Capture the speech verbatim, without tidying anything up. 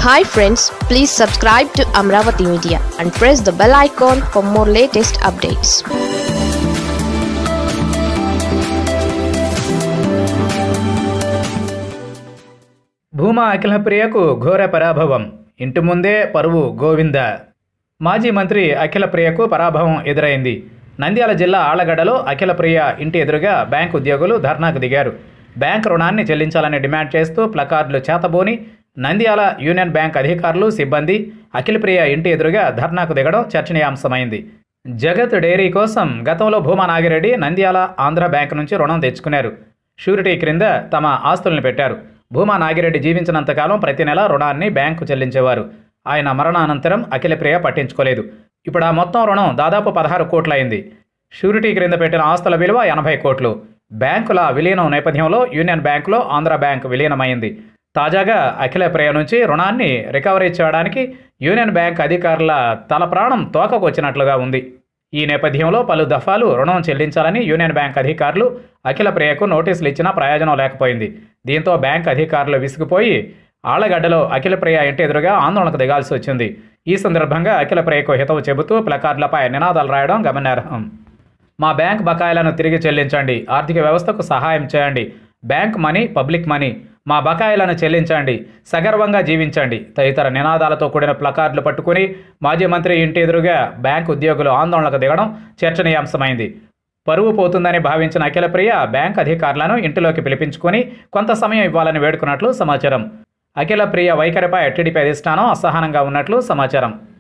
Hi friends, please subscribe to Amaravathi Media and press the bell icon for more latest updates. Bhuma Akhila Priyaku ఘోర పరాభవం ఇంటి ముందే పరువు గోవింద. మాజీ మంత్రి అఖిల ప్రియకు పరాభవం ఎదురైంది. నంద్యాల జిల్లా ఆళ్లగడ్డలో అఖిల ప్రియ ఇంటి ఎదురుగా బ్యాంకు ఉద్యోగులు ధర్నాకు దిగారు. బ్యాంకు రుణాన్ని చెల్లించాలని డిమాండ్ చేస్తూ ప్లకార్డులు చేతబోని నంద్యాల యూనియన్ బ్యాంక్ అధికారులు సిబ్బంది అఖిల ప్రియ ఇంటి ఎదురుగా ధర్నాకు దిగడం చర్చనీయాంశమైంది. జగత్ డైరీ కోసం గతంలో భూమా నాగిరెడ్డి నంద్యాల ఆంధ్ర బ్యాంకు నుంచి రుణం తెచ్చుకున్నారు. షూరిటీ క్రింద తమ ఆస్తులను పెట్టారు. భూమా నాగిరెడ్డి జీవించినంతకాలం ప్రతి నెల రుణాన్ని బ్యాంకు చెల్లించేవారు. ఆయన మరణానంతరం అఖిల ప్రియ పట్టించుకోలేదు. ఇప్పుడు ఆ మొత్తం రుణం దాదాపు పదహారు కోట్లయింది. షూరిటీ క్రింద పెట్టిన ఆస్తుల విలువ ఎనభై కోట్లు. బ్యాంకుల విలీనం నేపథ్యంలో యూనియన్ బ్యాంకులో ఆంధ్ర బ్యాంక్ విలీనమైంది. తాజాగా అఖిల ప్రియ నుంచి రుణాన్ని రికవరీ చేయడానికి యూనియన్ బ్యాంక్ అధికారుల తల ప్రాణం తోకకు వచ్చినట్లుగా ఉంది. ఈ నేపథ్యంలో పలు దఫాలు రుణం చెల్లించాలని యూనియన్ బ్యాంక్ అధికారులు అఖిల ప్రియకు నోటీసులు ఇచ్చినా ప్రయోజనం లేకపోయింది. దీంతో బ్యాంక్ అధికారులు విసిగిపోయి ఆళ్లగడ్డలో అఖిల ప్రియ ఇంటి ఎదురుగా ఆందోళనకు దిగాల్సి వచ్చింది. ఈ సందర్భంగా అఖిల ప్రియకు హితవు చెబుతూ ప్లకార్డులపై నినాదాలు రాయడం గమనార్హం. మా బ్యాంక్ బకాయిలను తిరిగి చెల్లించండి, ఆర్థిక వ్యవస్థకు సహాయం చేయండి, బ్యాంక్ మనీ పబ్లిక్ మనీ, మా బకాయిలను చెల్లించండి, సగర్వంగా జీవించండి తదితర నినాదాలతో కూడిన ప్లకార్డులు పట్టుకుని మాజీ మంత్రి ఇంటి ఎదురుగా బ్యాంక్ ఉద్యోగులు ఆందోళనకు దిగడం చర్చనీయాంశమైంది. పరువు పోతుందని భావించిన అఖిల ప్రియ బ్యాంక్ అధికారులను ఇంటిలోకి పిలిపించుకుని కొంత సమయం ఇవ్వాలని వేడుకున్నట్లు సమాచారం. అఖిల ప్రియ వైఖరిపై టీడీపీ అధిష్టానం అసహనంగా ఉన్నట్లు సమాచారం.